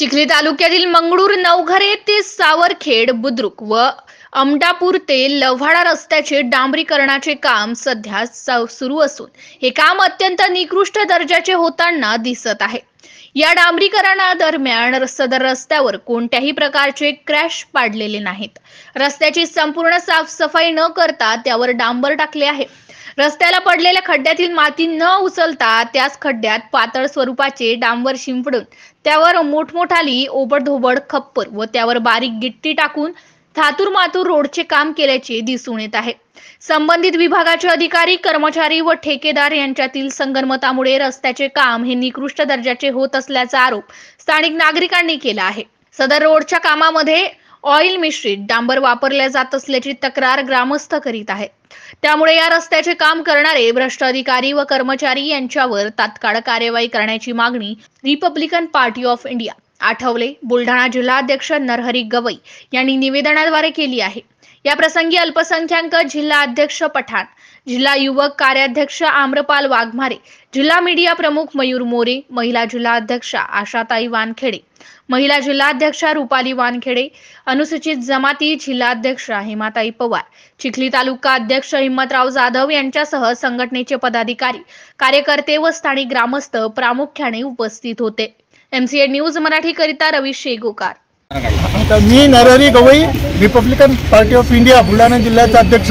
चिखली तालुक्यातील मंगळूर नवघरे ते सावरखेड बुद्रुक व अमडापूर ते लव्हाडा रस्त्याचे डांबरीकरणाचे काम सध्या सुरू असून हे काम अत्यंत निकृष्ट दर्जाचे होताना दिसत आहे। या डांबरीकरणादरम्यान सदर रस्त्यावर कोणत्याही प्रकारचे क्रॅश पाडलेले नाहीत। रस्त्याची संपूर्ण साफसफाई न करता त्यावर डांबर टाकले आहे। रस्त्याला पडलेल्या खड्ड्यातील माती न उचलता त्याच खड्ड्यात पातळ स्वरूपाचे डांबर शिंपडून त्यावर मोठमोठाली ओबडधोबड खप्पर व त्यावर बारीक गिट्टी टाकून थातूर मातूर रोडचे काम केल्याचे दिसून येत आहे। संबंधित विभागाचे अधिकारी, कर्मचारी व ठेकेदार यांच्यातील संगनमतामुळे रस्त्याचे काम हे निकृष्ट दर्जाचे होत असल्याचा आरोप स्थानिक नागरिकांनी केला आहे। सदर रोडच्या कामामध्ये ऑइल मिश्रित डांबर वापरले जात असल्याची तक्रार ग्रामस्थ करीत आहेत। त्यामुळे या रस्त्याचे काम करणारे भ्रष्ट अधिकारी व कर्मचारी यांच्यावर तात्काळ कार्यवाही करण्याची मागणी Republican Party of India Athawale Buldhana जिल्हाध्यक्ष नरहरी गवई यांनी निवेदनाद्वारे केली आहे। या प्रसंगी अल्पसंख्याक जिल्हा अध्यक्ष पठाण, जिल्हा युवक कार्याध्यक्ष आम्रपाल वाघमारे, जिल्हा मीडिया प्रमुख मयूर मोरे, महिला जिल्हा अध्यक्षा आशाताई वानखेडे, महिला जिल्हाध्यक्षा रुपाली वानखेडे, अनुसूचित जमाती जिल्हाध्यक्षा हेमाताई पवार, चिखली तालुका अध्यक्ष हिम्मतराव जाधव यांच्यासह संघटनेचे पदाधिकारी, कार्यकर्ते व स्थानिक ग्रामस्थ प्रामुख्याने उपस्थित होते। MCA न्यूज मराठी करिता रवी शेगोकार। मी Narhari Gawai, Republican Party of India Buldhana जिल्ह्याचा अध्यक्ष।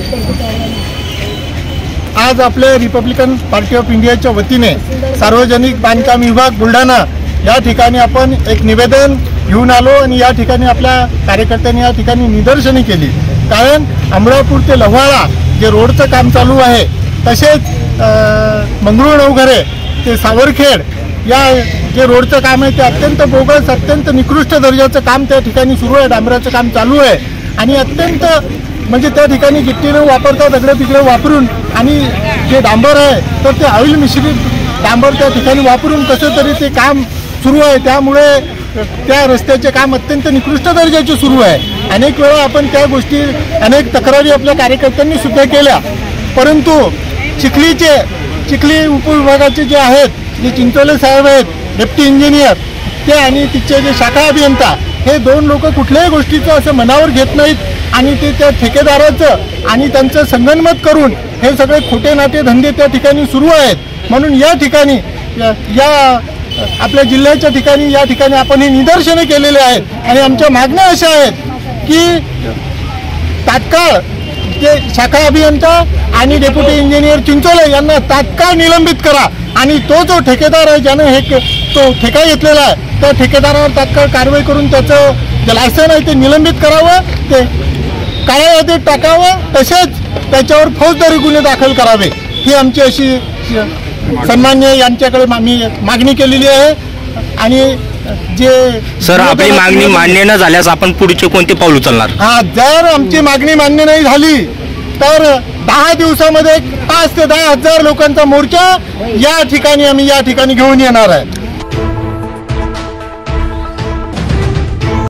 आज आपले रिपब्लिकन पार्टी ऑफ इंडियाच्या वतीने सार्वजनिक बांधकाम विभाग बुलढाणा या ठिकाणी आपण एक निवेदन घेऊन आलो आणि या ठिकाणी आपल्या कार्यकर्त्यांनी या ठिकाणी निदर्शने केली। कारण अमडापूर ते लव्हाडा जे रोडचं काम चालू आहे, तसेच मंगळूर नवघरे ते सावरखेड या जे रोडचं काम आहे ते अत्यंत बोगस, अत्यंत निकृष्ट दर्जाचं काम त्या ठिकाणी सुरू आहे। डांबराचं काम चालू आहे आणि अत्यंत म्हणजे त्या ठिकाणी गिट्टी न वापरता दगडं तिकडे वापरून आणि जे डांबर आहे तर ते ऑइल मिश्रित डांबर त्या ठिकाणी वापरून कसं तरी ते काम सुरू आहे। त्यामुळे त्या रस्त्याचे काम अत्यंत निकृष्ट दर्जाचे सुरू आहे। अनेक वेळा आपण त्या गोष्टी अनेक तक्रारी आपल्या कार्यकर्त्यांनी सुद्धा केल्या, परंतु चिखली उपविभागाचे जे आहेत, जे चिंचोले साहेब आहेत डेप्टी इंजिनियर ते आणि तिचे जे शाखा अभियंता, हे दोन लोक कुठल्याही गोष्टीचं असं मनावर घेत नाहीत आणि ते त्या ठेकेदाराचं आणि त्यांचं संगनमत करून हे सगळे खोटे नाटे धंदे त्या ठिकाणी सुरू आहेत। म्हणून या ठिकाणी या आपल्या जिल्ह्याच्या ठिकाणी या ठिकाणी आपण हे निदर्शने केलेले आहेत आणि आमच्या मागण्या अशा आहेत की तात्काळ ते शाखा अभियंता आणि डेप्युटी इंजिनियर चिंचोले यांना तात्काळ निलंबित करा आणि तो जो ठेकेदार आहे ज्याने तो ठेका घेतलेला आहे त्या ठेकेदारावर तात्काळ कारवाई करून त्याचं जे लायसन आहे ते निलंबित करावं, ते काळ्या यादीत टाकावं, तसेच त्याच्यावर फौजदारी गुन्हे दाखल करावे। ही आमची अशी सन्मान्य यांच्याकडे आम्ही मागणी केलेली आहे। आणि जे सर आपली मागणी मान्य न झाल्यास आपण पुढचे कोणते पाऊल उचलणार? जर आमची मागणी मान्य नाही झाली तर 10 दिवसामध्ये 5 ते 10 हजार लोकांचा मोर्चा आम्ही या ठिकाणी घेऊन येणार आहे।